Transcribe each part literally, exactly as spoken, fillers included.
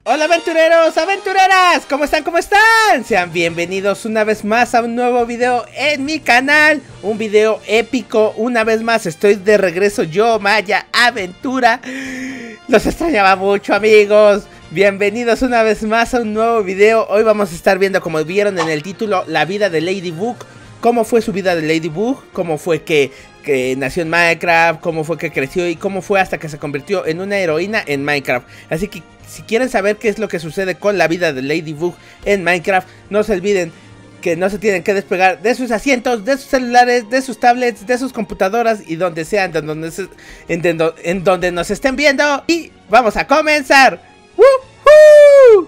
Hola aventureros, aventureras, ¿cómo están? ¿Cómo están? Sean bienvenidos una vez más a un nuevo video en mi canal. Un video épico, una vez más estoy de regreso yo, Maya Aventura. Los extrañaba mucho, amigos. Bienvenidos una vez más a un nuevo video. Hoy vamos a estar viendo, como vieron en el título, la vida de Ladybug. Cómo fue su vida de Ladybug, cómo fue que, que nació en Minecraft, cómo fue que creció y cómo fue hasta que se convirtió en una heroína en Minecraft. Así que si quieren saber qué es lo que sucede con la vida de Ladybug en Minecraft, no se olviden que no se tienen que despegar de sus asientos, de sus celulares, de sus tablets, de sus computadoras y donde sean, de donde se, en, de, en donde nos estén viendo. Y vamos a comenzar. ¡Woohoo!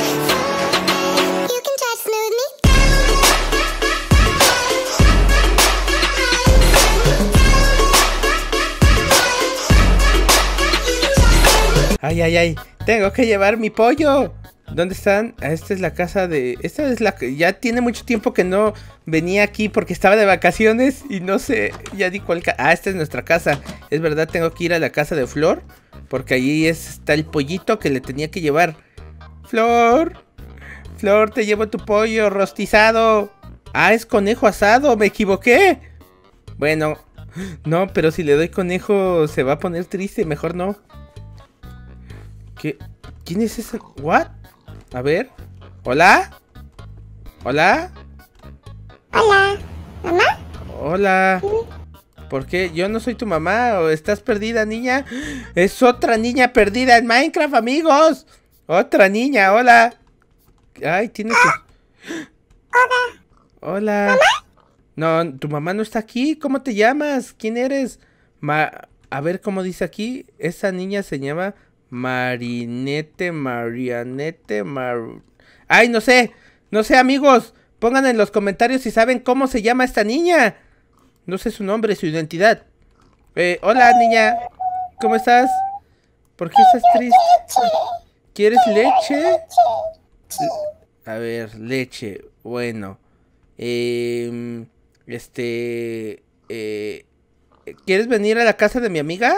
Ay, ay, ay, tengo que llevar mi pollo. ¿Dónde están? Esta es la casa de... Esta es la que ya tiene mucho tiempo que no venía aquí porque estaba de vacaciones y no sé, ya di cuál... Ah, esta es nuestra casa. Es verdad, tengo que ir a la casa de Flor porque allí está el pollito que le tenía que llevar. Flor, Flor, te llevo tu pollo rostizado. Ah, es conejo asado, me equivoqué. Bueno, no, pero si le doy conejo se va a poner triste, mejor no. ¿Qué? ¿Quién es ese? ¿What? A ver. ¿Hola? ¿Hola? Hola. ¿Mamá? Hola. ¿Por qué? ¿Yo no soy tu mamá? ¿O estás perdida, niña? Es otra niña perdida en Minecraft, amigos. Otra niña, hola. Ay, tiene que... Hola. Hola. ¿Mamá? No, tu mamá no está aquí. ¿Cómo te llamas? ¿Quién eres? Ma... A ver cómo dice aquí. Esa niña se llama... Marinette, Marianette, Mar... Ay, no sé, no sé, amigos. Pongan en los comentarios si saben cómo se llama esta niña. No sé su nombre, su identidad. Eh, hola, niña. ¿Cómo estás? ¿Por qué estás triste? ¿Quieres leche? A ver, leche. Bueno. Eh, este... Eh, ¿quieres venir a la casa de mi amiga?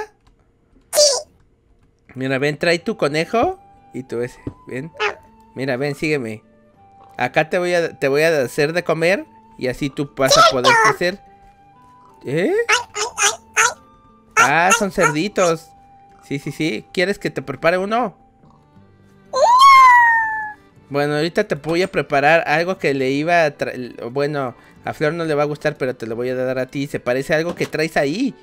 Mira, ven, trae tu conejo y tú ese, ven. Mira, ven, sígueme. Acá te voy a te voy a hacer de comer y así tú vas a poder crecer. ¿Eh? Ah, son cerditos. Sí, sí, sí. ¿Quieres que te prepare uno? Bueno, ahorita te voy a preparar algo que le iba a traer. Bueno, a Flor no le va a gustar, pero te lo voy a dar a ti. Se parece a algo que traes ahí.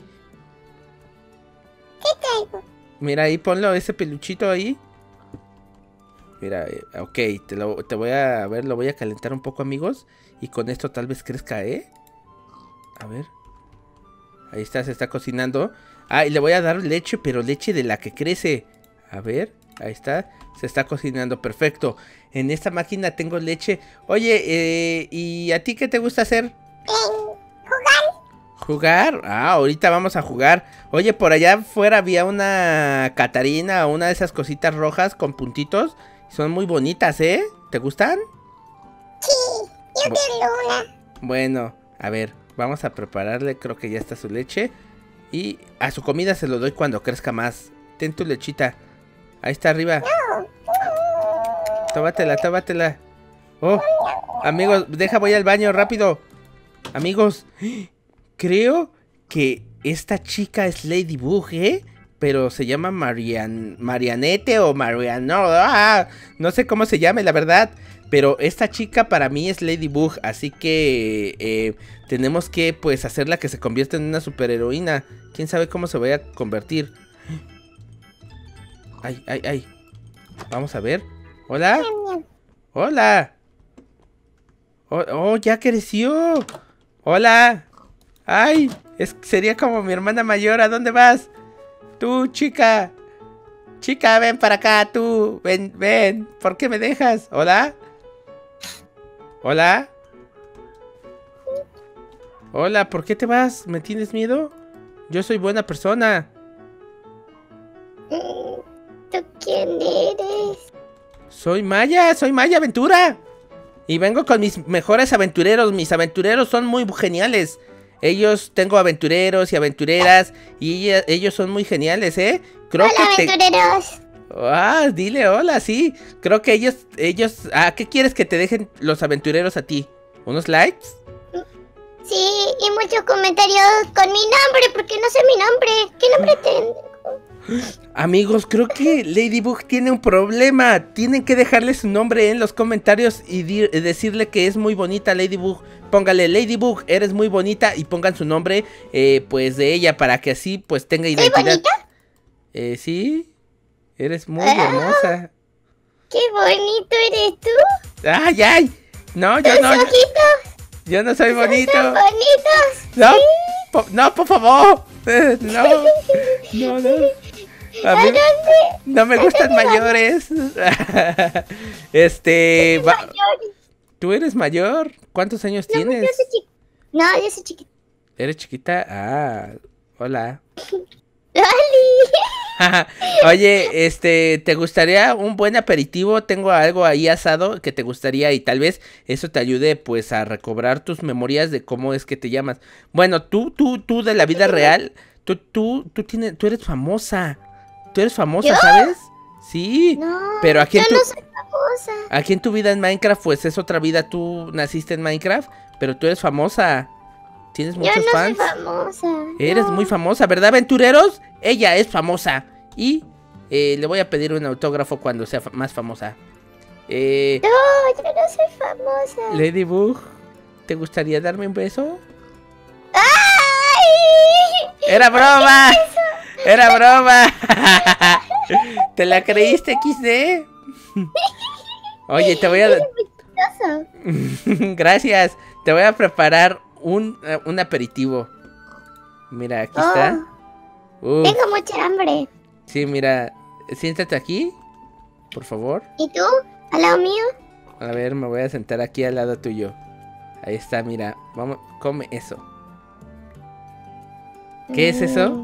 ¿Qué traigo? Mira ahí, ponlo, ese peluchito ahí. Mira, eh, ok, te, lo, te voy a, a ver, lo voy a calentar un poco, amigos. Y con esto tal vez crezca, ¿eh? A ver. Ahí está, se está cocinando. Ah, y le voy a dar leche, pero leche de la que crece. A ver, ahí está. Se está cocinando, perfecto. En esta máquina tengo leche. Oye, eh, ¿y a ti qué te gusta hacer? Jugar. ¿Jugar? Ah, ahorita vamos a jugar. Oye, por allá afuera había una Catarina o una de esas cositas rojas con puntitos. Son muy bonitas, ¿eh? ¿Te gustan? Sí, yo quiero una. Bueno, a ver, vamos a prepararle. Creo que ya está su leche. Y a su comida se lo doy cuando crezca más. Ten tu lechita. Ahí está arriba. No. Tómatela, tómatela. Oh, amigos, deja, voy al baño rápido. Amigos, creo que esta chica es Ladybug, ¿eh? Pero se llama Marian... Marianette o Mariano. Ah, no sé cómo se llame, la verdad. Pero esta chica para mí es Ladybug. Así que eh, tenemos que, pues, hacerla que se convierta en una superheroína. ¿Quién sabe cómo se vaya a convertir? Ay, ay, ay. Vamos a ver. ¿Hola? Hola. Oh, oh, ya creció. Hola. Ay, es, sería como mi hermana mayor. ¿A dónde vas? Tú, chica. Chica, ven para acá, tú. Ven, ven. ¿Por qué me dejas? ¿Hola? ¿Hola? Hola, ¿por qué te vas? ¿Me tienes miedo? Yo soy buena persona. ¿Tú quién eres? Soy Maya, soy Maya Aventura. Y vengo con mis mejores aventureros. Mis aventureros son muy geniales. Ellos, tengo aventureros y aventureras. Y ella, ellos son muy geniales, ¿eh? Creo Hola, que te... aventureros. Ah, dile hola, sí. Creo que ellos, ellos... Ah, ¿qué quieres que te dejen los aventureros a ti? ¿Unos likes? Sí, y muchos comentarios con mi nombre, porque no sé mi nombre. ¿Qué nombre tengo? Amigos, creo que Ladybug tiene un problema. Tienen que dejarle su nombre en los comentarios y decirle que es muy bonita Ladybug. Póngale Ladybug, eres muy bonita, y pongan su nombre, eh, pues, de ella, para que así, pues, tenga identidad. ¿Soy bonita? Eh, sí, eres muy ah, hermosa. ¡Qué bonito eres tú! ¡Ay, ay! No, yo ¿Tus no. ojitos? Yo no soy bonito. ¿Son bonitos? No, ¿Sí? po no, por favor. Eh, no, no, no. A mí no me gustan mayores. Este... Va... ¿Tú eres mayor? ¿Cuántos años no, tienes? Yo soy chiquita. No, yo soy chiquita. ¿Eres chiquita? Ah, hola. ¡Loli! Oye, este, ¿te gustaría un buen aperitivo? Tengo algo ahí asado que te gustaría y tal vez eso te ayude, pues, a recobrar tus memorias de cómo es que te llamas. Bueno, tú, tú, tú de la vida real, tú, tú, tú tienes, tú eres famosa. Tú eres famosa, ¿yo? ¿Sabes? Sí, no, pero aquí en yo tu, no soy famosa. Aquí en tu vida en Minecraft, pues es otra vida. Tú naciste en Minecraft, pero tú eres famosa. Tienes muchos yo no fans. Soy famosa. Eres no. muy famosa, ¿verdad, aventureros? Ella es famosa. Y eh, le voy a pedir un autógrafo cuando sea fa más famosa. Eh, no, yo no soy famosa. Ladybug, ¿te gustaría darme un beso? ¡Ay! ¡Era broma! ¡Era broma! ¿Te la creíste, equis de? Oye, te voy a... Gracias. Te voy a preparar un, uh, un aperitivo. Mira, aquí oh, está. Uh. Tengo mucha hambre. Sí, mira. Siéntate aquí, por favor. ¿Y tú? ¿Al lado mío? A ver, me voy a sentar aquí al lado tuyo. Ahí está, mira. Vamos, come eso. ¿Qué mm. es eso?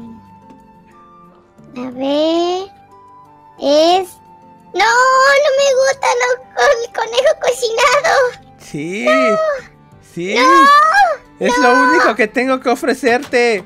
A ver... Es... ¡No! ¡No me gusta lo, el conejo cocinado! Sí, no, sí. No, es no. lo único que tengo que ofrecerte.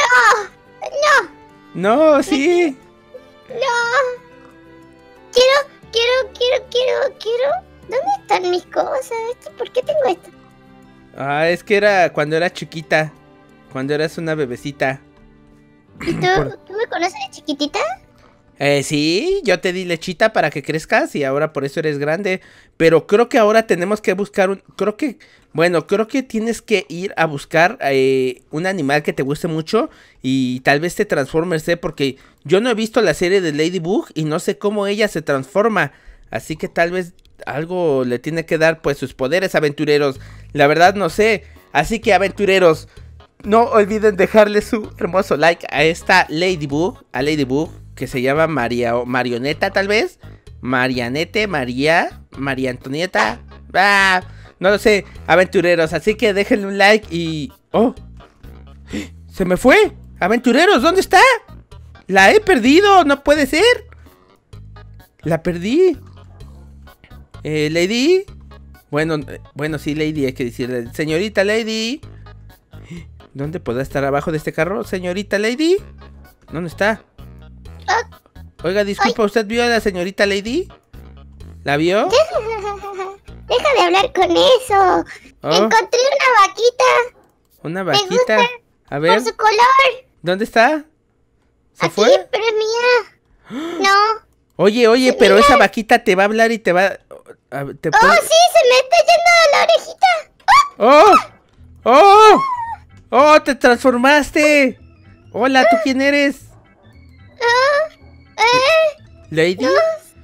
No, no. No, sí. No. Quiero, quiero, quiero, quiero, quiero. ¿Dónde están mis cosas? ¿Por qué tengo esto? Ah, es que era cuando era chiquita. Cuando eras una bebecita. ¿Y tú, Por... ¿tú me conoces de chiquitita? Eh, sí, yo te di lechita para que crezcas y ahora por eso eres grande. Pero creo que ahora tenemos que buscar un... Creo que... Bueno, creo que tienes que ir a buscar eh, un animal que te guste mucho y tal vez te transformes, ¿eh? Porque yo no he visto la serie de Ladybug y no sé cómo ella se transforma. Así que tal vez algo le tiene que dar, pues, sus poderes, aventureros. La verdad no sé. Así que, aventureros, no olviden dejarle su hermoso like a esta Ladybug, a Ladybug, que se llama María Marioneta, tal vez. Marianete, María, María Antonieta. Ah, no lo sé, aventureros. Así que déjenle un like y... ¡Oh! ¡Se me fue! ¡Aventureros! ¿Dónde está? ¡La he perdido! ¡No puede ser! ¡La perdí! Eh, Lady. Bueno, bueno, sí, Lady, hay que decirle. Señorita Lady. ¿Dónde podrá estar abajo de este carro? Señorita Lady. ¿Dónde está? Oiga, disculpa, ¿usted vio a la señorita Lady? ¿La vio? Deja de hablar con eso. Oh. Encontré una vaquita. ¿Una vaquita? A ver. Por su color. ¿Dónde está? ¿Se Aquí, fue? Pero es mía. No. Oye, oye, pero mira, esa vaquita te va a hablar y te va... Te oh, puede... sí, se me está yendo a la orejita. ¡Oh! ¡Oh! ¡Oh, te transformaste! Hola, ¿tú quién eres? Ah, eh, ¿Lady? No.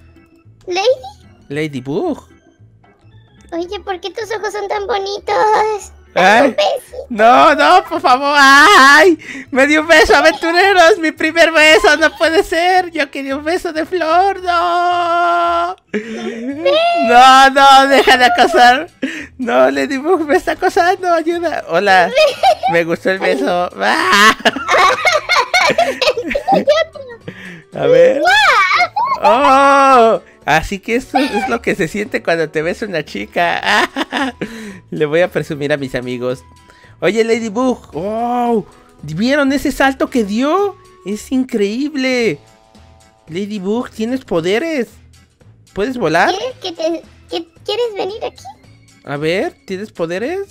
¿Lady? Ladybug. Oye, ¿por qué tus ojos son tan bonitos? Ay, no, no, por favor. ¡Ay! Me dio un beso, aventureros. Mi primer beso, no puede ser. Yo quería un beso de flor. No. No, no, deja de acosar. No, Ladybug me está acosando. Ayuda. Hola. Me gustó el beso. ¡Ah! A ver. ¡Oh! Así que esto es lo que se siente cuando te ves una chica. Le voy a presumir a mis amigos. Oye, Ladybug. ¡Oh! ¿Vieron ese salto que dio? Es increíble. Ladybug, tienes poderes. ¿Puedes volar? ¿Quieres, que te, que, ¿Quieres venir aquí? A ver, ¿tienes poderes?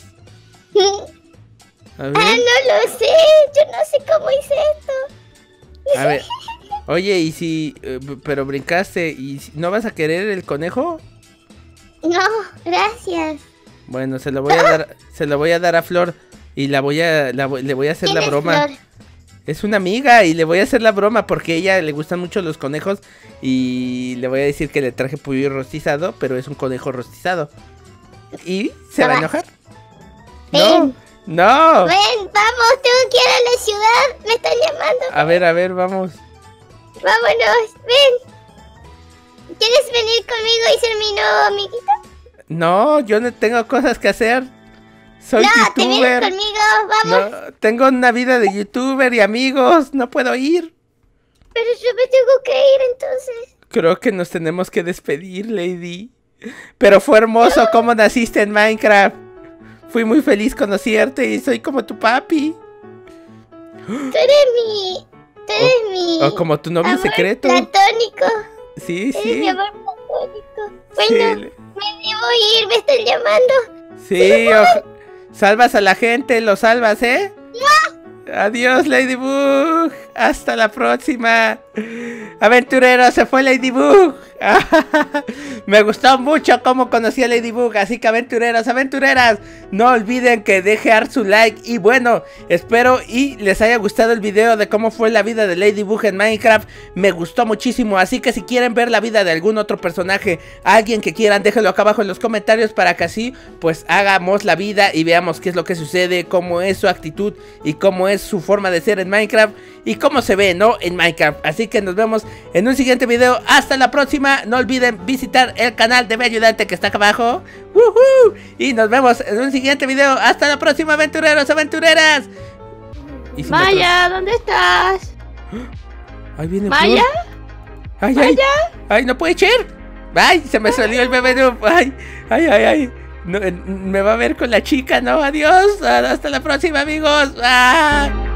A ver. Ah, no lo sé. Yo no sé cómo hice esto. A ver. Oye, y si... eh, pero brincaste, ¿y si, no vas a querer el conejo? No, gracias. Bueno, se lo voy a dar, se lo voy a dar a Flor y la voy a, la, le voy a hacer ¿Quién la es broma. Flor? Es una amiga y le voy a hacer la broma porque a ella le gustan mucho los conejos y le voy a decir que le traje pollo rostizado, pero es un conejo rostizado. ¿Y se No va a vas. enojar? Ven. No, no. Ven, vamos, tengo que ir a la ciudad. Me están llamando. A ver, a ver, vamos. Vámonos, ven. ¿Quieres venir conmigo y ser mi nuevo amiguito? No, yo no tengo cosas que hacer. Soy No, te vienes youtuber. conmigo, vamos. No, tengo una vida de youtuber y amigos, no puedo ir. Pero yo me tengo que ir entonces. Creo que nos tenemos que despedir, Lady. Pero fue hermoso cómo naciste en Minecraft. Fui muy feliz conocerte y soy como tu papi. Tú eres mi... Tú eres mi... O como tu novio amor secreto. platónico. Sí, Eres sí. mi amor platónico. Sí, Bueno, le- me debo ir, me están llamando. sí, oja- salvas a la gente, lo salvas, ¿eh? Adiós, Ladybug. Hasta la próxima. Aventurero, se fue Ladybug. Me gustó mucho cómo conocí a Ladybug. Así que aventureros, aventureras, no olviden que dejar su like. Y bueno, espero y les haya gustado el video de cómo fue la vida de Ladybug en Minecraft. Me gustó muchísimo. Así que si quieren ver la vida de algún otro personaje, alguien que quieran, déjenlo acá abajo en los comentarios para que así pues hagamos la vida y veamos qué es lo que sucede, cómo es su actitud y cómo es su forma de ser en Minecraft y cómo se ve, ¿no? En Minecraft. Así que nos vemos en un siguiente video. Hasta la próxima. No olviden visitar el canal de Mi Ayudante que está acá abajo. ¡Woohoo! Y nos vemos en un siguiente video. Hasta la próxima, aventureros, aventureras. Y si Maya, ¿dónde estás? nosotros... Ahí viene Maya, Flor. Ay, ay. Ay, no puede ser. Ay, se me salió el bebé noob. Ay, ay, ay, ay. No, eh, me va a ver con la chica, ¿no? Adiós. Hasta la próxima, amigos. Ah.